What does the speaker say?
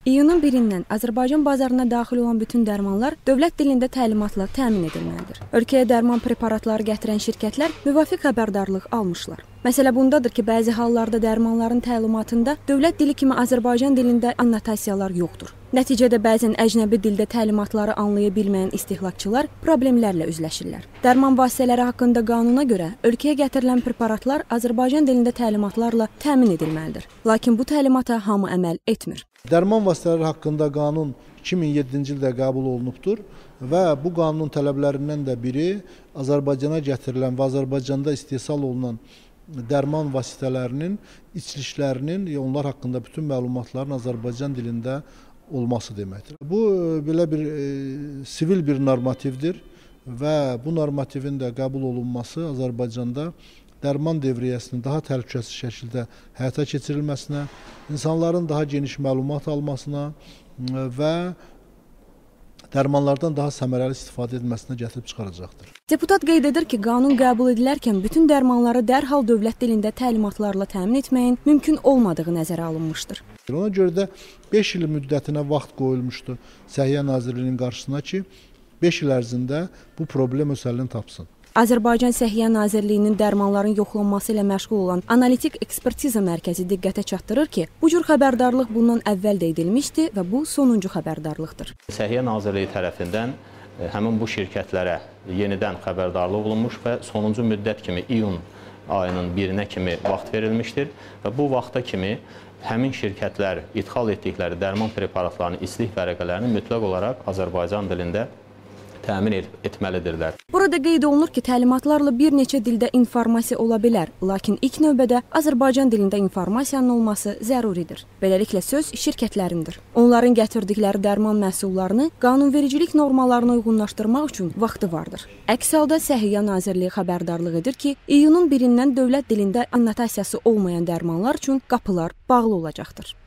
İyunun 1-dən Azərbaycan bazarına daxil olan bütün dərmanlar dövlət dilində təlimatla təmin edilməlidir. Ölkəyə dərman preparatları gətirən şirkətlər müvafiq xəbərdarlıq almışlar. Məsələ bundadır ki, bəzi hallarda dərmanların təlimatında dövlət dili kimi Azərbaycan dilində annotasiyalar yoxdur. Nəticədə bəzən əcnəbi dildə təlimatları anlaya bilməyən istehlakçılar problemlərlə üzləşirlər. Dərman vasitələri haqqında qanuna görə ölkəyə gətirilən preparatlar Azərbaycan dilində təlimatlarla təmin edilməlidir. Lakin bu təlimata hamı əməl etmir. Dərman vasitələri haqqında qanun 2007-ci ildə qəbul olunubdur və bu qanunun tələblərindən də biri Azərbaycana gətirilən və Azərbaycanda istehsal olunan dərman vasitələrinin içiliklərinin, onlar haqqında bütün məlumatların Azərbaycan dilində olması deməkdir. Bu belə bir sivil bir normativdir və bu normativin də qəbul olunması Azərbaycanda dərman devriyyəsinin daha təhlükəsiz şəkildə həyata keçirilməsinə, insanların daha geniş məlumat almasına və dərmanlardan daha səmərəli istifadə edilməsinə gətirib çıxaracaqdır. Deputat qeyd edir ki, qanun qəbul edilərkən bütün dərmanları dərhal dövlət dilində təlimatlarla təmin etməyin mümkün olmadığı nəzərə alınmışdır. Ona görə də 5 il müddətinə vaxt qoyulmuşdu Səhiyyə Nazirliyinin qarşısına ki, 5 il ərzində bu problem öz həllini tapsın. Azərbaycan Səhiyyə Nazirliyinin dərmanların yoxlanması ilə məşğul olan Analitik Ekspertiza Mərkəzi diqqətə çatdırır ki, bu cür xəbərdarlıq bundan əvvəl də edilmişdi və bu sonuncu xəbərdarlıqdır. Səhiyyə Nazirliyi tərəfindən həmin bu şirkətlərə yenidən xəbərdarlıq olunmuş və sonuncu müddət kimi iyun ayının 1-nə kimi vaxt verilmişdir və bu vaxta kimi həmin şirkətlər idxal etdikləri dərman preparatlarının islah vərəqələrini mütləq olaraq Azərbaycan dilində təmin etməlidirlər. Burada qeyd olunur ki, təlimatlarla bir neçə dildə informasiya ola bilər, lakin ilk növbədə Azərbaycan dilində informasiyanın olması zəruridir. Beləliklə söz şirkətlərindir. Onların gətirdikləri dərman məhsullarını qanunvericilik normalarına uyğunlaşdırmaq üçün vaxtı vardır. Əks halda Səhiyyə Nazirliyi xəbərdarlıq edir ki, iyunun 1-dən dövlət dilində annotasiyası olmayan dərmanlar üçün qapılar bağlı olacaqdır.